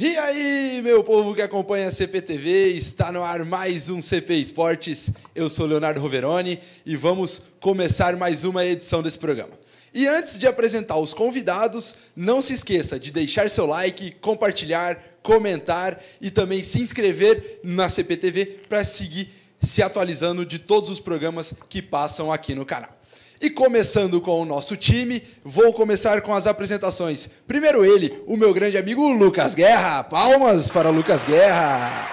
E aí, meu povo que acompanha a CPTV, está no ar mais um CP Esportes. Eu sou Leonardo Roveroni e vamos começar mais uma edição desse programa. E antes de apresentar os convidados, não se esqueça de deixar seu like, compartilhar, comentar e também se inscrever na CPTV para seguir se atualizando de todos os programas que passam aqui no canal. E começando com o nosso time, vou começar com as apresentações. Primeiro ele, o meu grande amigo Lucas Guerra. Palmas para Lucas Guerra.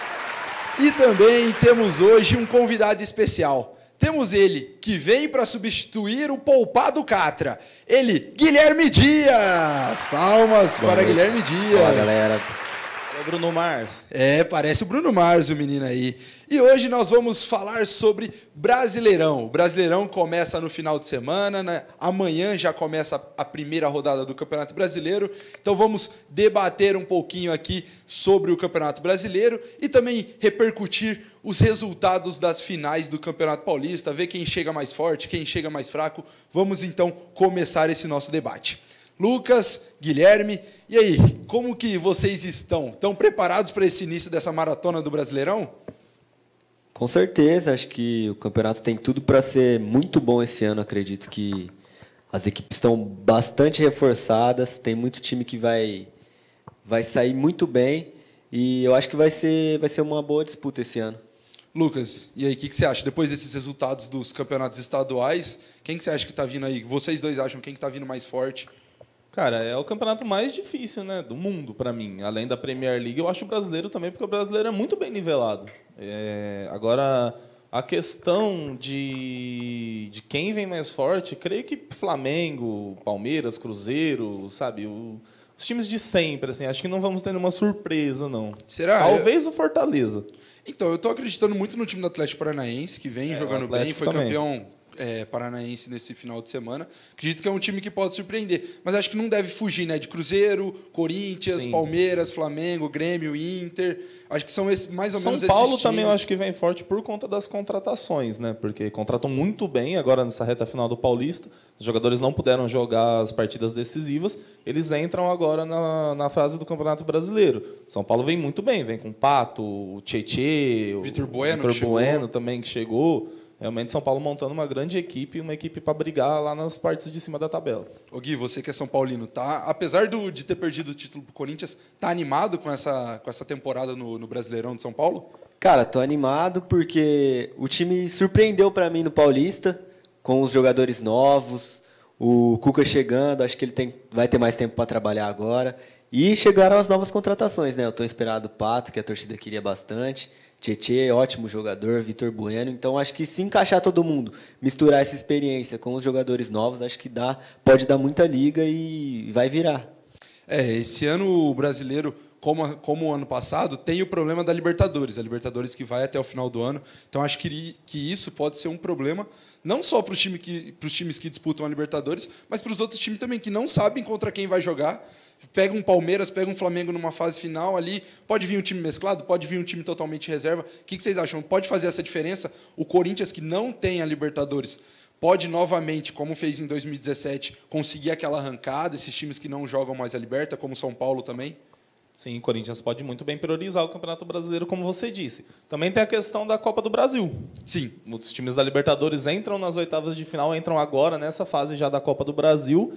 E também temos hoje um convidado especial. Temos ele, que vem para substituir o poupado Catra. Ele, Guilherme Dias. Palmas para Guilherme Dias. Olá, galera. É o Bruno Mars. Parece o Bruno Mars, o menino aí. E hoje nós vamos falar sobre Brasileirão. O Brasileirão começa no final de semana, né? Amanhã já começa a primeira rodada do Campeonato Brasileiro. Então vamos debater um pouquinho aqui sobre o Campeonato Brasileiro e também repercutir os resultados das finais do Campeonato Paulista, ver quem chega mais forte, quem chega mais fraco. Vamos então começar esse nosso debate. Lucas, Guilherme, e aí, como que vocês estão? Estão preparados para esse início dessa maratona do Brasileirão? Com certeza, acho que o campeonato tem tudo para ser muito bom esse ano. Acredito que as equipes estão bastante reforçadas, tem muito time que vai sair muito bem e eu acho que vai ser uma boa disputa esse ano. Lucas, e aí, o que você acha? Depois desses resultados dos campeonatos estaduais, quem que você acha que está vindo aí? Vocês dois acham quem que está vindo mais forte? Cara, é o campeonato mais difícil, né, do mundo para mim. Além da Premier League, eu acho o brasileiro também, porque o brasileiro é muito bem nivelado. Agora, a questão de quem vem mais forte, creio que Flamengo, Palmeiras, Cruzeiro, sabe, os times de sempre, assim, acho que não vamos ter nenhuma surpresa, não. Será? Talvez o Fortaleza. Então, eu estou acreditando muito no time do Atlético Paranaense, que vem jogando bem, foi também. campeão paranaense nesse final de semana. Acredito que é um time que pode surpreender, mas acho que não deve fugir, né? De Cruzeiro, Corinthians, Sim. Palmeiras, Flamengo, Grêmio, Inter. Acho que são mais ou menos São Paulo esses times. também eu acho que vem forte por conta das contratações, né? Porque contratam muito bem agora nessa reta final do Paulista. Os jogadores não puderam jogar as partidas decisivas. Eles entram agora na fase do Campeonato Brasileiro. São Paulo vem muito bem, vem com o Pato, o Tietê, o Vitor Bueno, Vitor Bueno também que chegou. Realmente São Paulo montando uma grande equipe, uma equipe para brigar lá nas partes de cima da tabela. Ô Gui, você que é São Paulino, tá? Apesar de ter perdido o título pro Corinthians, tá animado com essa temporada no Brasileirão de São Paulo? Cara, tô animado porque o time surpreendeu para mim no Paulista, com os jogadores novos, o Cuca chegando, acho que ele vai ter mais tempo para trabalhar agora. E chegaram as novas contratações, né? Eu tô esperado o Pato, que a torcida queria bastante. Tietê, ótimo jogador, Vitor Bueno. Então, acho que se encaixar todo mundo, misturar essa experiência com os jogadores novos, acho que pode dar muita liga e vai virar. Esse ano o brasileiro, como o ano passado, tem o problema da Libertadores. A Libertadores que vai até o final do ano. Então, acho que isso pode ser um problema, não só para os times que disputam a Libertadores, mas para os outros times também, que não sabem contra quem vai jogar. Pega um Palmeiras, pega um Flamengo numa fase final ali, pode vir um time mesclado, pode vir um time totalmente reserva. O que vocês acham? Pode fazer essa diferença? O Corinthians, que não tem a Libertadores, pode novamente, como fez em 2017, conseguir aquela arrancada, esses times que não jogam mais a Liberta, como São Paulo também? Sim, o Corinthians pode muito bem priorizar o Campeonato Brasileiro, como você disse. Também tem a questão da Copa do Brasil. Sim. Os times da Libertadores entram nas oitavas de final, entram agora nessa fase já da Copa do Brasil.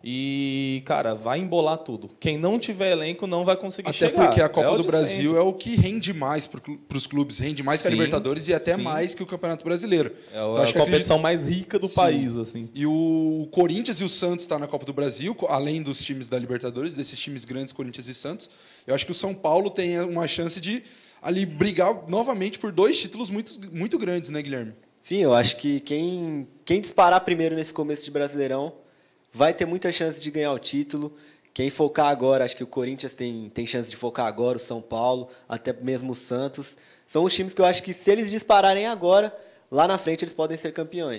E, cara, vai embolar tudo. Quem não tiver elenco não vai conseguir chegar. Até porque a Copa do Brasil é o que rende mais para os clubes, rende mais que a Libertadores e até mais que o Campeonato Brasileiro. É a competição mais rica do país, assim. E o Corinthians e o Santos estão na Copa do Brasil, além dos times da Libertadores, desses times grandes, Corinthians e Santos. Eu acho que o São Paulo tem uma chance de ali brigar novamente por dois títulos muito, muito grandes, né, Guilherme? Sim, eu acho que quem disparar primeiro nesse começo de Brasileirão vai ter muita chance de ganhar o título. Quem focar agora, acho que o Corinthians tem chance de focar agora, o São Paulo, até mesmo o Santos. São os times que eu acho que se eles dispararem agora, lá na frente eles podem ser campeões.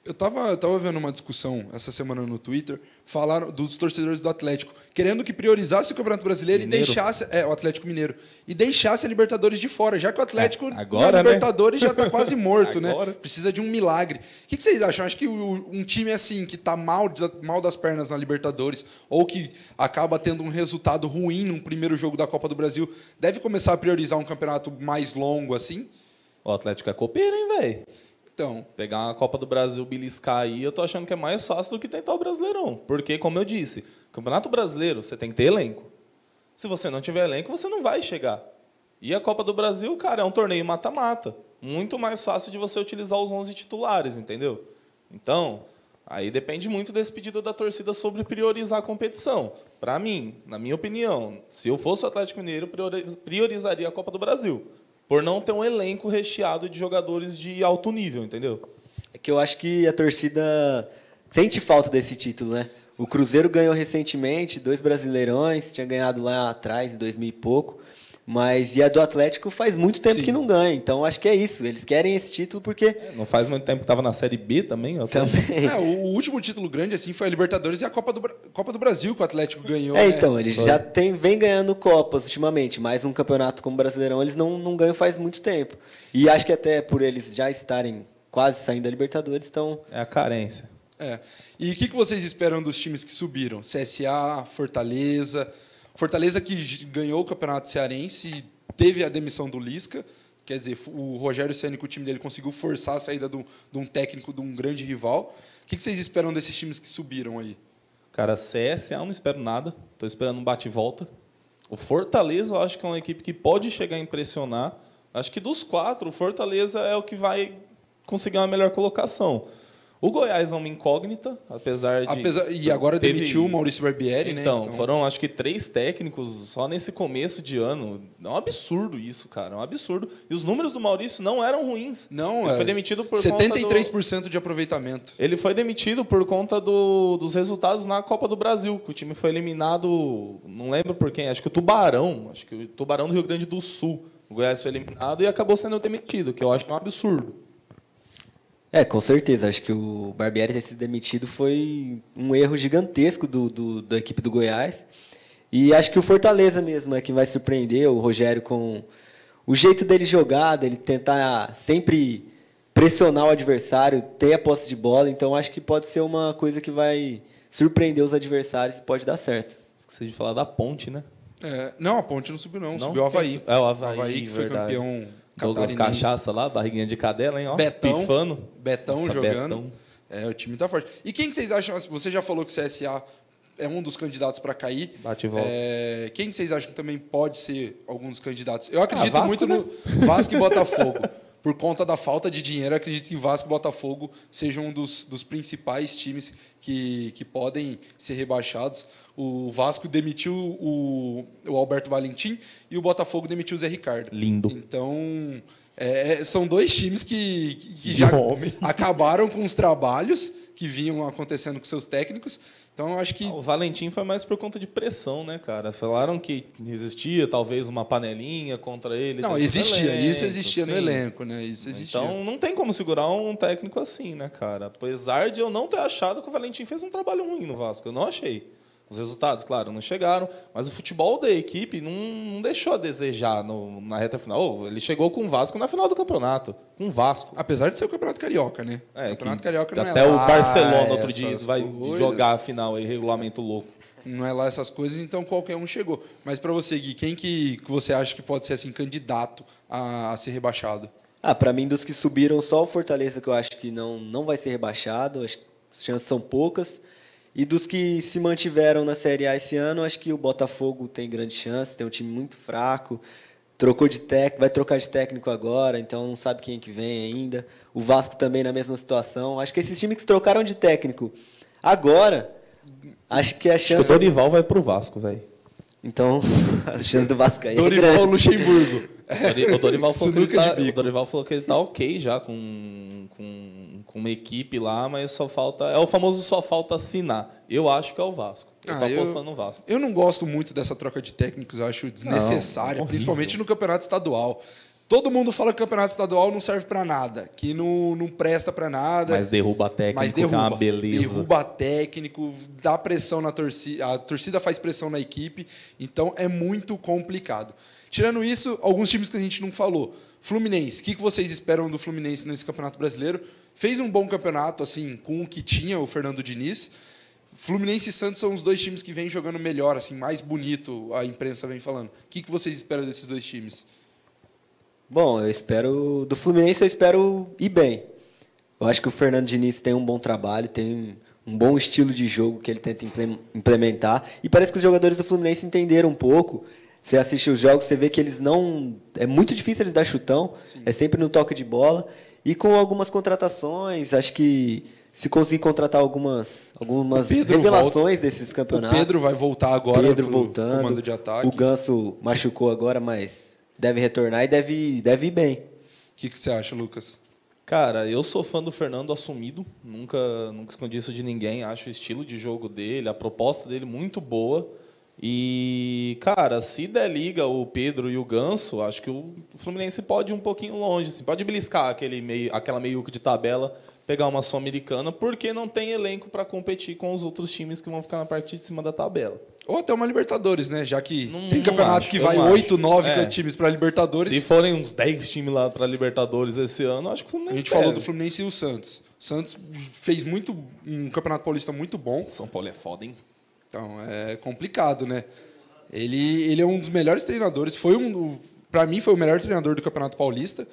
Eu tava vendo uma discussão essa semana no Twitter, falaram dos torcedores do Atlético, querendo que priorizasse o Campeonato Brasileiro e deixasse o Atlético Mineiro e deixasse a Libertadores de fora, já que o Atlético agora, na Libertadores já está quase morto, né? Agora. Precisa de um milagre. O que vocês acham? Acho que um time assim que está mal das pernas na Libertadores ou que acaba tendo um resultado ruim no primeiro jogo da Copa do Brasil, deve começar a priorizar um campeonato mais longo assim? O Atlético é copeiro, hein, velho? Então, Pegar uma Copa do Brasil, beliscar aí, eu tô achando que é mais fácil do que tentar o Brasileirão. Porque, como eu disse, Campeonato Brasileiro, você tem que ter elenco. Se você não tiver elenco, você não vai chegar. E a Copa do Brasil, cara, é um torneio mata-mata. Muito mais fácil de você utilizar os 11 titulares, entendeu? Então, aí depende muito desse pedido da torcida sobre priorizar a competição. Para mim, na minha opinião, se eu fosse o Atlético Mineiro, priorizaria a Copa do Brasil. Por não ter um elenco recheado de jogadores de alto nível, entendeu? É que eu acho que a torcida sente falta desse título, né? O Cruzeiro ganhou recentemente 2 Brasileirões, tinha ganhado lá atrás, em 2000 e pouco, mas e a do Atlético faz muito tempo que não ganha. Então acho que é isso, eles querem esse título porque... Não faz muito tempo que estava na Série B também. Também. o último título grande assim foi a Libertadores e a Copa do Brasil que o Atlético ganhou. Então, eles já vem ganhando Copas ultimamente, mas um campeonato como o Brasileirão eles não ganham faz muito tempo. E acho que até por eles já estarem quase saindo da Libertadores, então... É a carência. E o que vocês esperam dos times que subiram? CSA, Fortaleza... Fortaleza que ganhou o Campeonato Cearense, teve a demissão do Lisca, quer dizer, o Rogério Ceni com o time dele conseguiu forçar a saída de um técnico de um grande rival. O que vocês esperam desses times que subiram aí? Cara, CSA eu não espero nada, estou esperando um bate e volta. O Fortaleza eu acho que é uma equipe que pode chegar a impressionar. Acho que dos 4, o Fortaleza é o que vai conseguir uma melhor colocação. O Goiás é uma incógnita, apesar de... E agora demitiu o Maurício Barbieri, então, né? Então, foram acho que 3 técnicos só nesse começo de ano. É um absurdo isso, cara. É um absurdo. E os números do Maurício não eram ruins. Não, ele foi demitido por 73% de aproveitamento. Ele foi demitido por conta dos resultados na Copa do Brasil, que o time foi eliminado, não lembro por quem, acho que o Tubarão do Rio Grande do Sul. O Goiás foi eliminado e acabou sendo demitido, que eu acho que é um absurdo. Com certeza. Acho que o Barbieri ter sido demitido foi um erro gigantesco da equipe do Goiás. E acho que o Fortaleza mesmo é quem vai surpreender, o Rogério, com o jeito dele jogar, dele tentar sempre pressionar o adversário, ter a posse de bola. Então, acho que pode ser uma coisa que vai surpreender os adversários e pode dar certo. Esqueci de falar da Ponte, né? Não, a Ponte não subiu, não. Subiu o Avaí. O Avaí, que foi campeão... Douglas Cachaça lá, barriguinha de cadela, hein? Ó, Betão Nossa, jogando. O time tá forte. E quem que vocês acham? Você já falou que o CSA é um dos candidatos para cair. Bate e volta. Quem que vocês acham que também pode ser algum dos candidatos? Eu acredito Vasco, muito né? no Vasco e Botafogo. Por conta da falta de dinheiro, eu acredito que Vasco e Botafogo sejam um dos principais times que podem ser rebaixados. O Vasco demitiu o Alberto Valentim e o Botafogo demitiu o Zé Ricardo. Lindo. Então, são 2 times que já acabaram com os trabalhos que vinham acontecendo com seus técnicos. Então, eu acho que... O Valentim foi mais por conta de pressão, né, cara? Falaram que existia talvez uma panelinha contra ele. Não, existia. Elenco, isso existia sim. no elenco, né? Isso existia. Então, não tem como segurar um técnico assim, né, cara? Apesar de eu não ter achado que o Valentim fez um trabalho ruim no Vasco. Eu não achei. Os resultados, claro, não chegaram, mas o futebol da equipe não deixou a desejar na reta final. Ele chegou com o Vasco na final do campeonato. Com o Vasco. Apesar de ser o Campeonato Carioca, né? O Campeonato Carioca não é até lá o Barcelona outro dia vai coisas. jogar a final aí, regulamento louco. Não é lá essas coisas, então qualquer um chegou. Mas para você, Gui, quem que você acha que pode ser assim candidato a ser rebaixado? Para mim, dos que subiram, só o Fortaleza que eu acho que não vai ser rebaixado. Acho que as chances são poucas. E dos que se mantiveram na Série A esse ano, acho que o Botafogo tem grande chance, tem um time muito fraco, vai trocar de técnico agora, então não sabe quem que vem ainda. O Vasco também na mesma situação. Acho que esses times que trocaram de técnico agora, acho que a chance... Acho que o Dorival vai pro Vasco, velho. Então, a chance do Vasco aí Dorival é grande. Luxemburgo. O Dorival falou que ele tá ok já com uma equipe lá, mas só falta... É o famoso só falta assinar. Eu acho que é o Vasco. Eu tô apostando no Vasco. Eu não gosto muito dessa troca de técnicos, eu acho desnecessária, principalmente no campeonato estadual. Todo mundo fala que o campeonato estadual não serve para nada, que não presta para nada. Mas derruba técnico, Mas que é uma derruba, beleza. derruba técnico, dá pressão na torcida, a torcida faz pressão na equipe, então é muito complicado. Tirando isso, alguns times que a gente não falou. Fluminense, o que vocês esperam do Fluminense nesse Campeonato Brasileiro? Fez um bom campeonato, assim, com o que tinha o Fernando Diniz. Fluminense e Santos são os dois times que vêm jogando melhor, assim, mais bonito, a imprensa vem falando. O que vocês esperam desses dois times? Bom, do Fluminense eu espero ir bem. Eu acho que o Fernando Diniz tem um bom trabalho, tem um bom estilo de jogo que ele tenta implementar. E parece que os jogadores do Fluminense entenderam um pouco. Você assiste os jogos, você vê que eles não... É muito difícil eles dar chutão, Sim. É sempre no toque de bola. E com algumas contratações, acho que se conseguir contratar algumas revelações desses campeonatos... O Pedro vai voltar agora Pedro voltando, comando de ataque. O Ganso machucou agora, mas deve retornar e deve ir bem. O que você acha, Lucas? Cara, eu sou fã do Fernando assumido, nunca escondi isso de ninguém, acho o estilo de jogo dele, a proposta dele muito boa. E, cara, se der liga o Pedro e o Ganso, acho que o Fluminense pode ir um pouquinho longe, assim, pode beliscar aquela meiuca de tabela, pegar uma Sul-Americana, porque não tem elenco para competir com os outros times que vão ficar na parte de cima da tabela. Ou até uma Libertadores, né? Já que tem campeonato que vai 8, 9 times para Libertadores. Se forem uns 10 times lá para Libertadores esse ano, acho que o Fluminense A gente falou do Fluminense e o Santos. O Santos fez um Campeonato Paulista muito bom. São Paulo é foda, hein? Então, é complicado, né? Ele é um dos melhores treinadores. Para mim, foi o melhor treinador do Campeonato Paulista.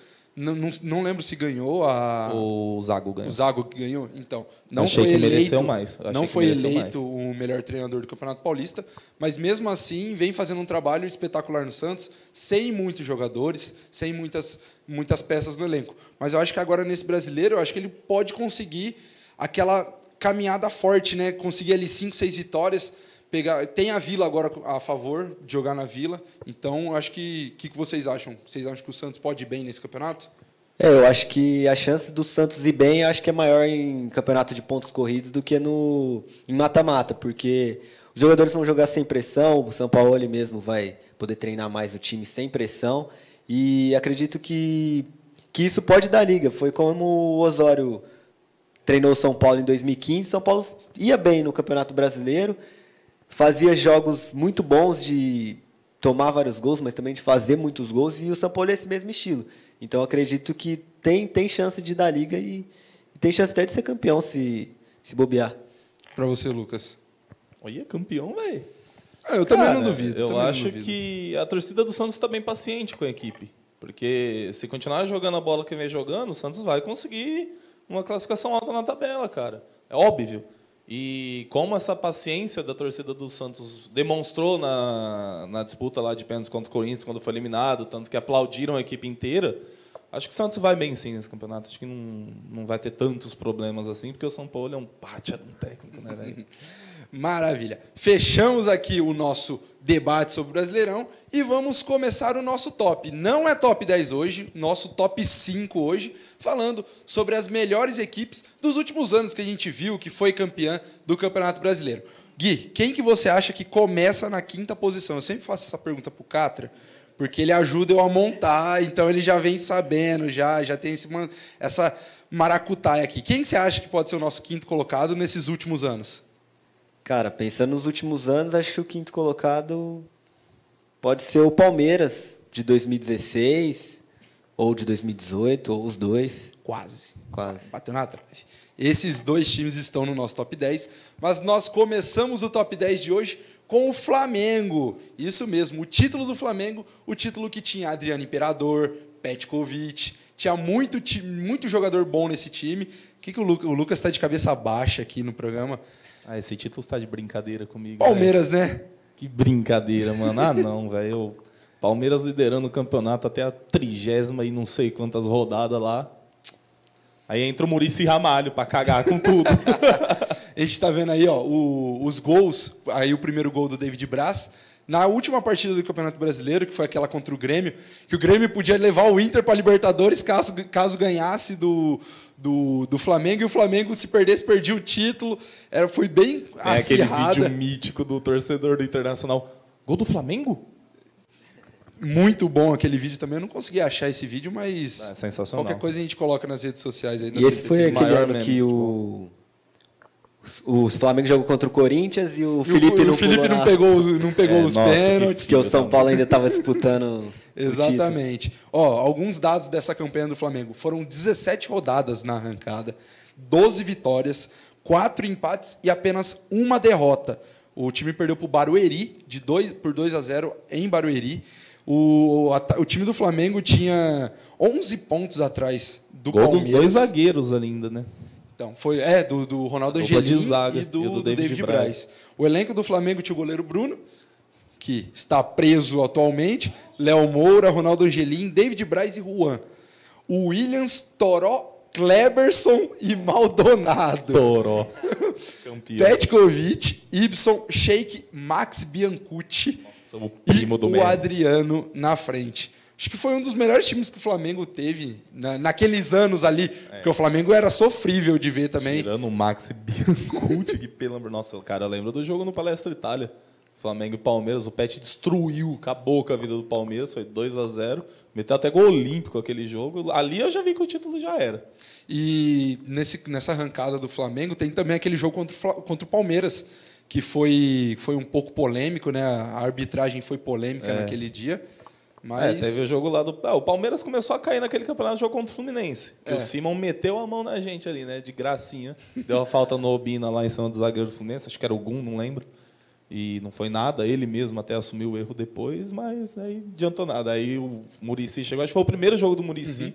Não lembro se ganhou o Zago ganhou. O Zago ganhou, então. Não Achei foi que eleito, mereceu mais. não foi eleito o melhor treinador do Campeonato Paulista, mas mesmo assim vem fazendo um trabalho espetacular no Santos, sem muitos jogadores, sem muitas peças no elenco. Mas eu acho que agora nesse brasileiro, eu acho que ele pode conseguir aquela caminhada forte, né? Conseguir ali 5, 6 vitórias. Tem a Vila agora a favor de jogar na Vila, então acho que vocês acham? Vocês acham que o Santos pode ir bem nesse campeonato? Eu acho que a chance do Santos ir bem acho que é maior em campeonato de pontos corridos do que em mata-mata, porque os jogadores vão jogar sem pressão, o São Paulo mesmo vai poder treinar mais o time sem pressão, e acredito que isso pode dar liga. Foi como o Osório treinou o São Paulo em 2015, São Paulo ia bem no Campeonato Brasileiro, fazia jogos muito bons de tomar vários gols, mas também de fazer muitos gols, e o São Paulo é esse mesmo estilo. Então, acredito que tem chance de dar liga e tem chance até de ser campeão se bobear. Para você, Lucas. Olha, campeão, velho. Eu também não duvido. Eu acho que a torcida do Santos está bem paciente com a equipe. Porque se continuar jogando a bola que vem jogando, o Santos vai conseguir uma classificação alta na tabela, cara. É óbvio. E como essa paciência da torcida do Santos demonstrou na disputa lá de pênaltis contra o Corinthians, quando foi eliminado, tanto que aplaudiram a equipe inteira, acho que o Santos vai bem sim nesse campeonato. Acho que não vai ter tantos problemas assim, porque o São Paulo é um pátia de um técnico, né, velho? Maravilha. Fechamos aqui o nosso debate sobre o Brasileirão e vamos começar o nosso top. Não é top 10 hoje, nosso top 5 hoje, falando sobre as melhores equipes dos últimos anos que a gente viu, que foi campeã do Campeonato Brasileiro. Gui, quem que você acha que começa na 5ª posição? Eu sempre faço essa pergunta pro Catra, porque ele ajuda eu a montar, então ele já vem sabendo, já tem essa maracutaia aqui. Quem que você acha que pode ser o nosso 5º colocado nesses últimos anos? Cara, pensando nos últimos anos, acho que o 5º colocado pode ser o Palmeiras, de 2016, ou de 2018, ou os dois. Quase. Bateu na trave. Esses dois times estão no nosso top 10, mas nós começamos o top 10 de hoje com o Flamengo. Isso mesmo, o título do Flamengo, o título que tinha Adriano Imperador, Petkovic, tinha muito jogador bom nesse time. Que o Lucas está de cabeça baixa aqui no programa? Esse título está de brincadeira comigo. Palmeiras, né? Que brincadeira, mano. Não, velho. Palmeiras liderando o campeonato até a 30ª e não sei quantas rodadas lá. Aí entra o Muricy Ramalho para cagar com tudo. A gente está vendo aí, ó, os gols. Aí o primeiro gol do David Braz. Na última partida do Campeonato Brasileiro, que foi aquela contra o Grêmio, que o Grêmio podia levar o Inter para a Libertadores caso ganhasse do Flamengo, e o Flamengo, se perdesse, perdia o título. Foi bem acirrada. Aquele vídeo mítico do torcedor do Internacional. Gol do Flamengo? Muito bom aquele vídeo também. Eu não consegui achar esse vídeo, mas É sensacional. qualquer coisa a gente coloca nas redes sociais aí. Da E esse CPTV. foi aquele maior ano meme que de o Flamengo jogou contra o Corinthians e o E Felipe não Felipe pulou não pegou os nossa, pênaltis. porque o São Paulo ainda estava disputando Exatamente. Ó, alguns dados dessa campanha do Flamengo. Foram 17 rodadas na arrancada, 12 vitórias, 4 empates e apenas uma derrota. O time perdeu para o Barueri por 2-0 em Barueri. O time do Flamengo tinha 11 pontos atrás do Gol dos Palmeiras. dois zagueiros ali ainda, né? Então, foi do Ronaldo Dupla de Angelim zaga e do David David Braz. Braz. O elenco do Flamengo tinha o goleiro Bruno, que está preso atualmente, Léo Moura, Ronaldo Angelim, David Braz e Juan. O Williams, Toró, Kleberson e Maldonado. Toró. Campeão. Petkovic, Ibson, Sheik, Max Biancucci Nossa, o primo do e o Messi. Adriano na frente. Acho que foi um dos melhores times que o Flamengo teve naqueles anos ali, porque o Flamengo era sofrível de ver também. Tirando o Max Biancucci, que pelo amor... Nossa, cara, eu lembro do jogo no Palestra Itália. Flamengo e Palmeiras, o Pet destruiu, acabou com a vida do Palmeiras, foi 2-0. Meteu até gol olímpico aquele jogo. Ali eu já vi que o título já era. E nessa arrancada do Flamengo tem também aquele jogo contra o Palmeiras, que foi um pouco polêmico, né? A arbitragem foi polêmica naquele dia. Mas Teve o jogo lá do... o Palmeiras começou a cair naquele campeonato de jogo contra o Fluminense. Que o Simon meteu a mão na gente ali, né? De gracinha. Deu a falta no Obina lá em cima do zagueiro do Fluminense. Acho que era o Gum, não lembro. E não foi nada. Ele mesmo até assumiu o erro depois, mas aí adiantou nada. Aí o Muricy chegou. Acho que foi o primeiro jogo do Muricy.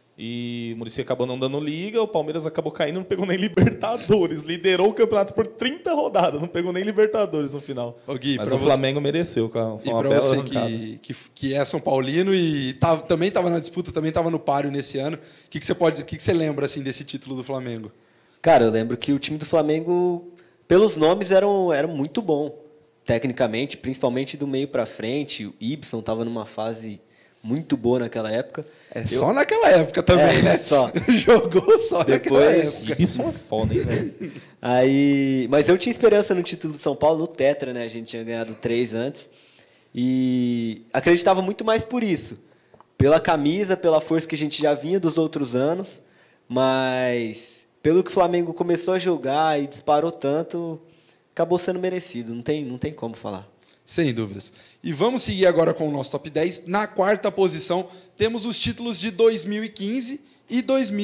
E o Muricy acabou não dando liga. O Palmeiras acabou caindo, não pegou nem Libertadores. Liderou o campeonato por 30 rodadas. Não pegou nem Libertadores no final. Ô, Gui, mas pra o Flamengo mereceu. Foi E uma para bela você arrancada. que é São Paulino e também estava na disputa, também estava no páreo nesse ano, o que você lembra assim, desse título do Flamengo? Cara, eu lembro que o time do Flamengo, pelos nomes, era muito bom. Tecnicamente, principalmente do meio para frente. O Ibson estava numa fase muito boa naquela época. Só naquela época também, né? Só. Jogou só naquela época. Ibson é foda, hein, velho? Mas eu tinha esperança no título do São Paulo, no Tetra, né? A gente tinha ganhado 3 antes. E acreditava muito mais por isso. Pela camisa, pela força que a gente já vinha dos outros anos. Mas pelo que o Flamengo começou a jogar e disparou tanto, acabou sendo merecido. Não tem como falar. Sem dúvidas. E vamos seguir agora com o nosso top 10. Na quarta posição, temos os títulos de 2015 e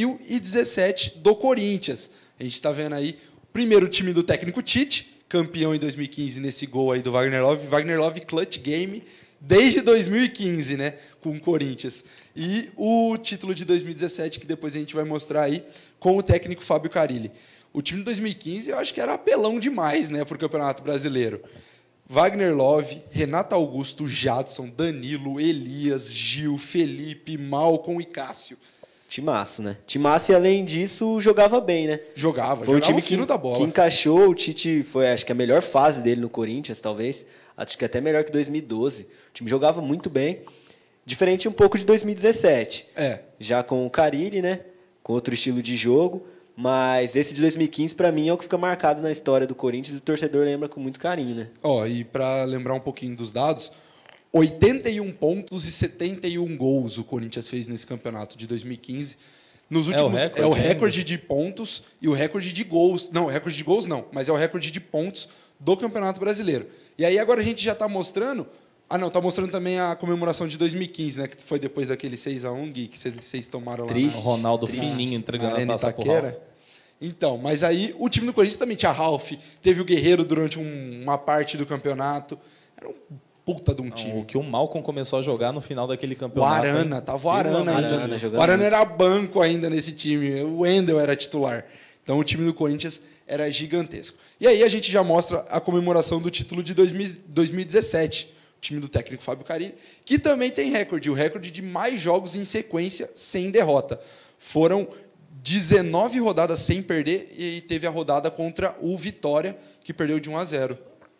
2017 do Corinthians. A gente está vendo aí o primeiro time do técnico Tite, campeão em 2015 nesse gol aí do Wagner Love. Wagner Love clutch game desde 2015, né, com o Corinthians. E o título de 2017, que depois a gente vai mostrar aí, com o técnico Fábio Carille. O time de 2015 eu acho que era apelão demais, né, para o Campeonato Brasileiro. Wagner Love, Renato Augusto, Jadson, Danilo, Elias, Gil, Felipe, Malcom e Cássio. Timaço, né? Timaço, e além disso, jogava bem, né? Jogava Foi um time o fino da bola. que encaixou. O Tite foi, acho que a melhor fase dele no Corinthians, talvez. Acho que até melhor que 2012. O time jogava muito bem. Diferente um pouco de 2017. Já com o Carille, né? Com outro estilo de jogo. Mas esse de 2015, para mim, é o que fica marcado na história do Corinthians e o torcedor lembra com muito carinho, né? E para lembrar um pouquinho dos dados, 81 pontos e 71 gols o Corinthians fez nesse campeonato de 2015. Nos últimos, é o recorde de pontos e o recorde de gols. Não, o recorde de gols não, mas é o recorde de pontos do Campeonato Brasileiro. E aí agora a gente já está mostrando... está mostrando também a comemoração de 2015, né? Que foi depois daquele 6-1, Gui, que vocês tomaram lá. O Ronaldo fininho entregando a taça pro Ralf. Então, mas aí o time do Corinthians também tinha Ralf, teve o Guerreiro durante uma parte do campeonato. Era um puta de um time. O que o Malcom começou a jogar no final daquele O campeonato. Arana, tava o Arana ainda. jogando O Arana muito. era banco ainda nesse time. O Wendel era titular. Então o time do Corinthians era gigantesco. E aí a gente já mostra a comemoração do título de 2017. O time do técnico Fábio Carille, que também tem recorde. O recorde de mais jogos em sequência sem derrota. Foram 19 rodadas sem perder e teve a rodada contra o Vitória, que perdeu de 1-0.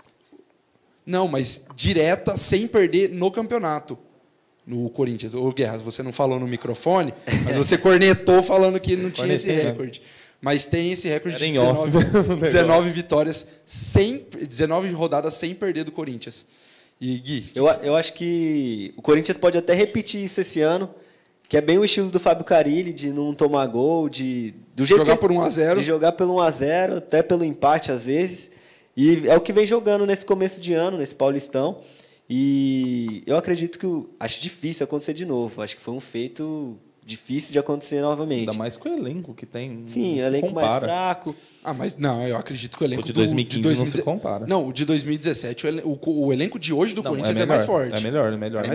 Não, mas direta, sem perder no campeonato. No Corinthians. Ô, Guerras, você não falou no microfone, mas você cornetou falando que não tinha esse recorde. Mas tem esse recorde de 19 vitórias, 19 rodadas sem perder do Corinthians. E Gui? Eu acho que o Corinthians pode até repetir isso esse ano, que é bem o estilo do Fábio Carille, de não tomar gol, do jeito jogar por 1-0. De jogar pelo 1-0, até pelo empate às vezes. E é o que vem jogando nesse começo de ano, nesse Paulistão. E eu acredito que acho difícil acontecer de novo. Acho que foi um feito difícil de acontecer novamente. Ainda mais com o elenco que tem. Sim, elenco mais fraco. Mas não, eu acredito que o elenco de 2015 não se compara. Não, o de 2017, o elenco de hoje do Corinthians é mais forte. É melhor.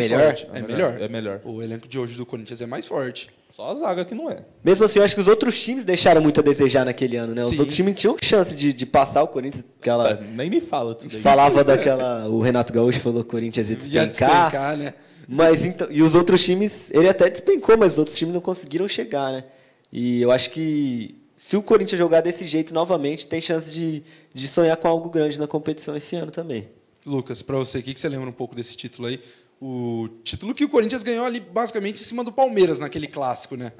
É melhor. O elenco de hoje do Corinthians é mais forte. Só a zaga que não é. Mesmo assim, eu acho que os outros times deixaram muito a desejar naquele ano, né? Os Sim. outros times tinham chance de passar o Corinthians. Nem me fala disso daí. Falava daquela... O Renato Gaúcho falou que o Corinthians ia despencar. Né? Mas, então, e os outros times... Ele até despencou, mas os outros times não conseguiram chegar, né? E eu acho que se o Corinthians jogar desse jeito novamente, tem chance de sonhar com algo grande na competição esse ano também. Lucas, para você, o que você lembra um pouco desse título aí? O título que o Corinthians ganhou ali basicamente em cima do Palmeiras naquele clássico, né?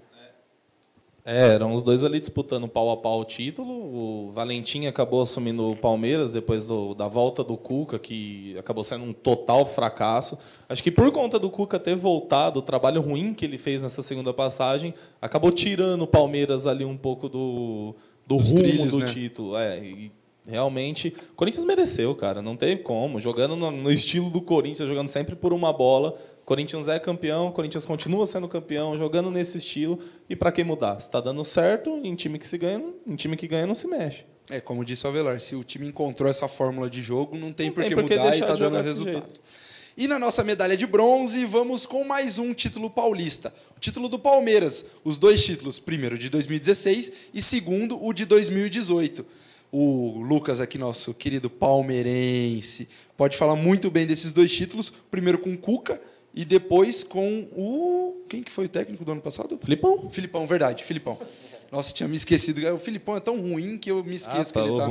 Eram os dois ali disputando pau a pau o título. O Valentim acabou assumindo o Palmeiras depois da volta do Cuca, que acabou sendo um total fracasso. Acho que por conta do Cuca ter voltado, o trabalho ruim que ele fez nessa segunda passagem, acabou tirando o Palmeiras ali um pouco do rumo trilhos, do né? título. E realmente, o Corinthians mereceu, cara. Não teve como. Jogando no estilo do Corinthians, jogando sempre por uma bola. O Corinthians é campeão, o Corinthians continua sendo campeão, jogando nesse estilo. E para que mudar? Se está dando certo, em time que ganha não se mexe. Como disse o Avelar, se o time encontrou essa fórmula de jogo, não tem por que mudar e está dando resultado. E na nossa medalha de bronze, vamos com mais um título paulista. O título do Palmeiras. Os dois títulos, primeiro de 2016 e segundo o de 2018. O Lucas aqui, nosso querido palmeirense, pode falar muito bem desses dois títulos. Primeiro com o Cuca e depois com o... Quem que foi o técnico do ano passado? Filipão, verdade, Filipão. Nossa, tinha me esquecido. O Filipão é tão ruim que eu me esqueço que ele está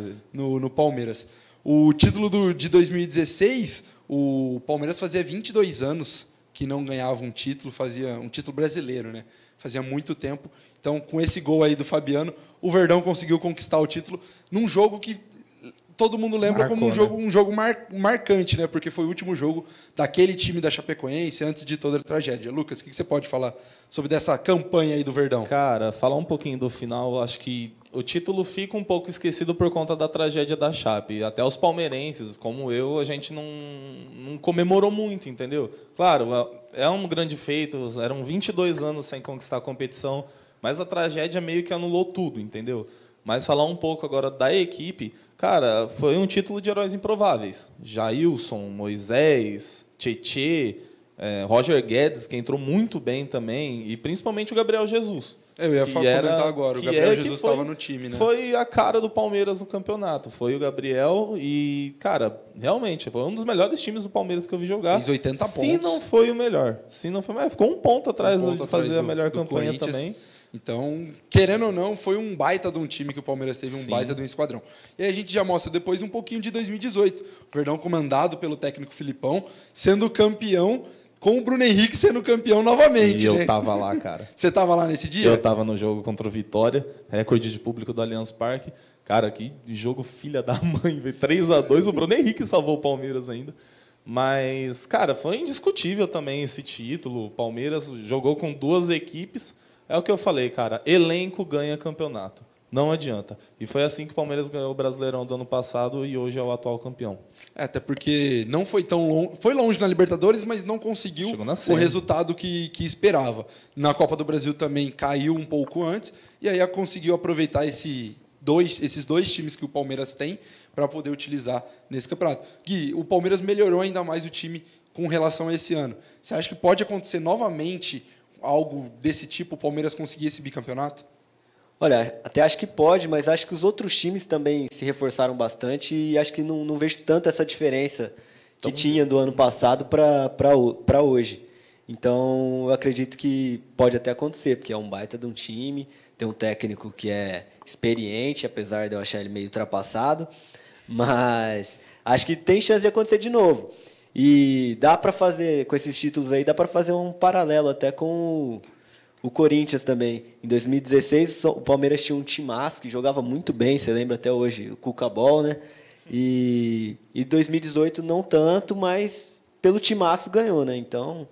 no Palmeiras. O título de 2016, o Palmeiras fazia 22 anos que não ganhava um título, fazia um título brasileiro, né? Fazia muito tempo. Então, com esse gol aí do Fabiano, o Verdão conseguiu conquistar o título num jogo que todo mundo lembra como um jogo marcante, né? Porque foi o último jogo daquele time da Chapecoense antes de toda a tragédia. Lucas, o que você pode falar sobre dessa campanha aí do Verdão? Cara, falar um pouquinho do final, acho que o título fica um pouco esquecido por conta da tragédia da Chape. Até os palmeirenses, como eu, a gente não comemorou muito, entendeu? Claro, é um grande feito, eram 22 anos sem conquistar a competição, mas a tragédia meio que anulou tudo, entendeu? Mas falar um pouco agora da equipe, cara, foi um título de heróis improváveis. Jailson, Moisés, Tietê, Roger Guedes, que entrou muito bem também, e principalmente o Gabriel Jesus. Eu ia comentar agora, o Gabriel Jesus estava no time, né? Foi a cara do Palmeiras no campeonato. Foi o Gabriel e, cara, realmente, foi um dos melhores times do Palmeiras que eu vi jogar. Fez 80 pontos. Se não foi o melhor. Ficou um ponto atrás de fazer a melhor campanha também. Então, querendo ou não, foi um baita de um time que o Palmeiras teve, um baita de um esquadrão. E aí a gente já mostra depois um pouquinho de 2018. O Verdão comandado pelo técnico Filipão, sendo campeão, com o Bruno Henrique sendo campeão novamente. E eu tava lá, cara. Você estava lá nesse dia? Eu tava no jogo contra o Vitória, recorde de público do Allianz Parque. Cara, que jogo filha da mãe, velho. 3-2, o Bruno Henrique salvou o Palmeiras ainda. Mas, cara, foi indiscutível também esse título. O Palmeiras jogou com duas equipes. É o que eu falei, cara. Elenco ganha campeonato. Não adianta. E foi assim que o Palmeiras ganhou o Brasileirão do ano passado e hoje é o atual campeão. Até porque não foi tão longe. Foi longe na Libertadores, mas não conseguiu o resultado que esperava. Na Copa do Brasil também caiu um pouco antes. E aí conseguiu aproveitar esses dois times que o Palmeiras tem para poder utilizar nesse campeonato. Gui, o Palmeiras melhorou ainda mais o time com relação a esse ano. Você acha que pode acontecer novamente algo desse tipo, o Palmeiras conseguir esse bicampeonato? Olha, até acho que pode, mas acho que os outros times também se reforçaram bastante e acho que não vejo tanto essa diferença que tinha do ano passado para hoje. Então, eu acredito que pode até acontecer, porque é um baita de um time, tem um técnico que é experiente, apesar de eu achar ele meio ultrapassado, mas acho que tem chance de acontecer de novo. E dá para fazer, com esses títulos aí, dá para fazer um paralelo até com o Corinthians também. Em 2016, o Palmeiras tinha um timaço que jogava muito bem, você lembra até hoje, o Cuca Ball, né? E 2018 não tanto, mas pelo timaço ganhou, né? Então,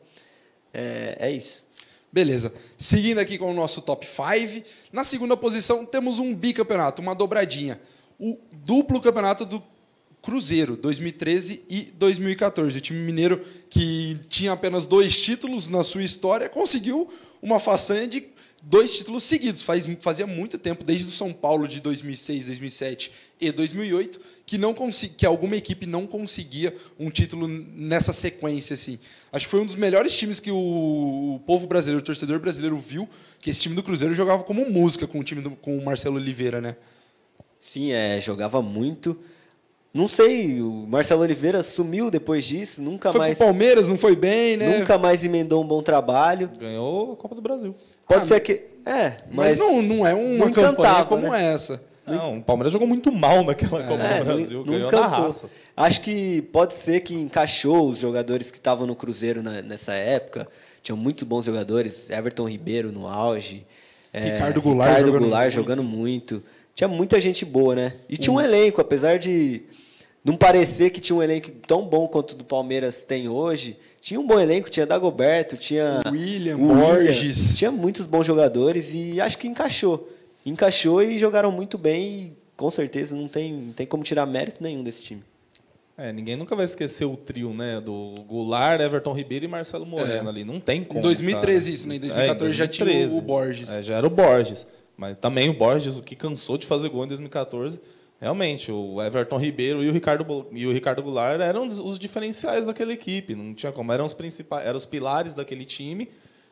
é isso. Beleza. Seguindo aqui com o nosso top 5. Na segunda posição, temos um bicampeonato, uma dobradinha. O duplo campeonato do Cruzeiro, 2013 e 2014. O time mineiro, que tinha apenas 2 títulos na sua história, conseguiu uma façanha de 2 títulos seguidos. Fazia muito tempo, desde o São Paulo de 2006, 2007 e 2008, que alguma equipe não conseguia um título nessa sequência. Assim. Acho que foi um dos melhores times que o povo brasileiro, o torcedor brasileiro, viu, que esse time do Cruzeiro jogava como música com o Marcelo Oliveira, né? Sim, jogava muito. Não sei, o Marcelo Oliveira sumiu depois disso, nunca foi mais... Foi pro Palmeiras, não foi bem, né? Nunca mais emendou um bom trabalho. Ganhou a Copa do Brasil. Pode ser que... mas não é uma campanha encantava, como né? essa. Não, o Palmeiras jogou muito mal naquela Copa do Brasil, ganhou na raça. Acho que pode ser que encaixou os jogadores que estavam no Cruzeiro nessa época. Tinham muito bons jogadores, Everton Ribeiro no auge, Ricardo Goulart jogando muito. Tinha muita gente boa, né? E tinha um elenco, apesar de não parecer que tinha um elenco tão bom quanto o do Palmeiras tem hoje. Tinha um bom elenco, tinha Dagoberto, tinha William, Borges. Tinha muitos bons jogadores e acho que encaixou. Encaixou e jogaram muito bem e com certeza não tem como tirar mérito nenhum desse time. Ninguém nunca vai esquecer o trio, né? Do Goulart, Everton Ribeiro e Marcelo Moreno ali. Não tem como. Em 2013 isso, né? Em 2014 já tinha o Borges. Já era o Borges. Mas também o Borges, o que cansou de fazer gol em 2014... Realmente, o Everton Ribeiro e o Ricardo Goulart eram os diferenciais daquela equipe. Não tinha como, eram os pilares daquele time.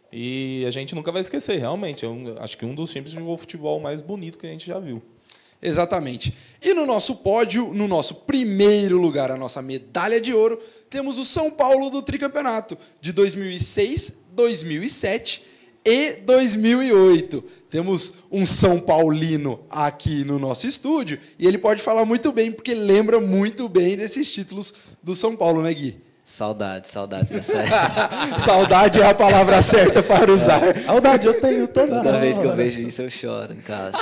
E a gente nunca vai esquecer, realmente. Acho que um dos times que jogou futebol mais bonito que a gente já viu. Exatamente. E no nosso pódio, no nosso primeiro lugar, a nossa medalha de ouro, temos o São Paulo do tricampeonato de 2006, 2007 e 2008. Temos um São Paulino aqui no nosso estúdio e ele pode falar muito bem, porque lembra muito bem desses títulos do São Paulo, né, Gui? Saudade dessa época. Saudade é a palavra certa para usar. Saudade eu tenho toda vez que eu vejo isso eu choro em casa.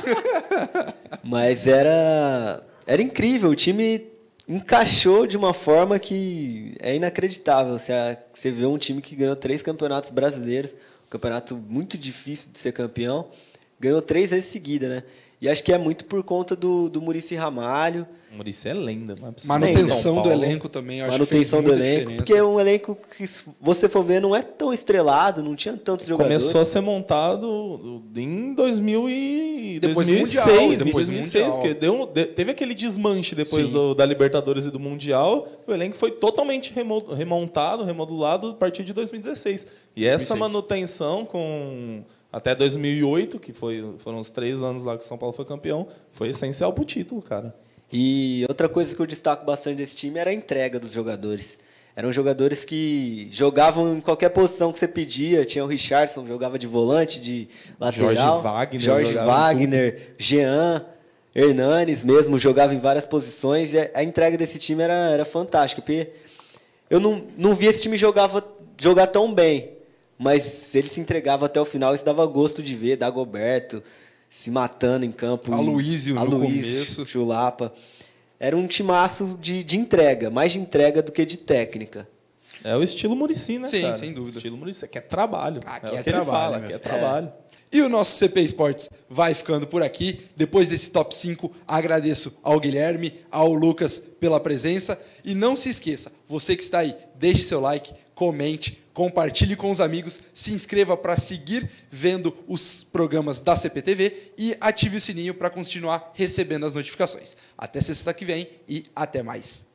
Mas era incrível, o time encaixou de uma forma que é inacreditável. Você vê um time que ganhou 3 campeonatos brasileiros, um campeonato muito difícil de ser campeão, ganhou 3 vezes seguida, né? E acho que é muito por conta do Muricy Ramalho. O Muricy é lenda, não é possível. Manutenção do elenco também, eu acho que fez muita diferença. Porque é um elenco que, se você for ver, não é tão estrelado, não tinha tantos jogadores. Começou a ser montado em 2006. Depois Depois 2006, porque teve aquele desmanche depois da Libertadores e do Mundial. O elenco foi totalmente remontado, remodulado a partir de 2016. E essa manutenção até 2008, que foram os 3 anos lá que o São Paulo foi campeão, foi essencial para o título, cara. E outra coisa que eu destaco bastante desse time era a entrega dos jogadores. Eram jogadores que jogavam em qualquer posição que você pedia. Tinha o Richardson, jogava de volante, de lateral. Jorge Wagner, Jean, Hernanes mesmo, jogava em várias posições. E a entrega desse time era fantástica. Porque eu não via esse time jogar tão bem. Mas ele se entregava até o final, isso dava gosto de ver. Dagoberto se matando em campo. Aloísio no começo. Chulapa. Era um timaço de entrega, mais de entrega do que de técnica. É o estilo Muricy, né, cara? Sim, sem dúvida. O estilo Muricy, que é trabalho. Aqui é trabalho. Que é trabalho. E o nosso CP Esportes vai ficando por aqui. Depois desse top 5, agradeço ao Guilherme, ao Lucas pela presença. E não se esqueça, você que está aí, deixe seu like, comente, compartilhe com os amigos, se inscreva para seguir vendo os programas da CPTV e ative o sininho para continuar recebendo as notificações. Até sexta que vem e até mais.